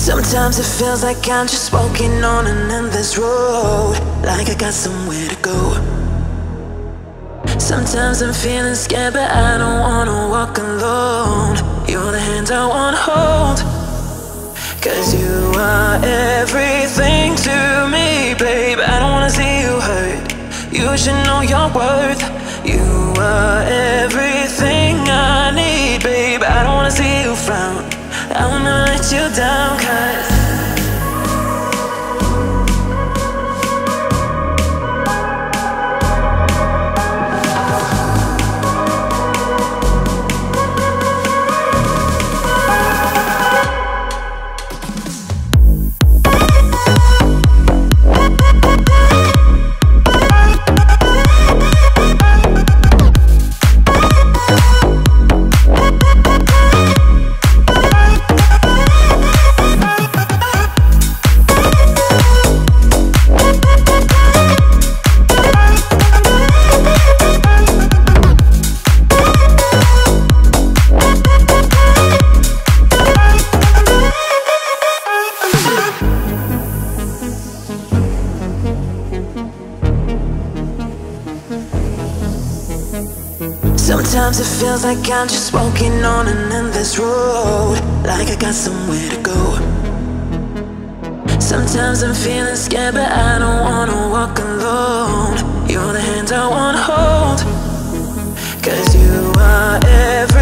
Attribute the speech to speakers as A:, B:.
A: Sometimes it feels like I'm just walking on an endless road, like I got somewhere to go. Sometimes I'm feeling scared, but I don't wanna walk alone. You're the hand I wanna hold, 'cause you are everything to me, babe. I don't wanna see you hurt. You should know your worth. You are everything I need, babe. I don't wanna see you frown. I wanna let you down, 'cause sometimes it feels like I'm just walking on an endless road, like I got somewhere to go. Sometimes I'm feeling scared, but I don't wanna walk alone. You're the hand I wanna hold, 'cause you are everything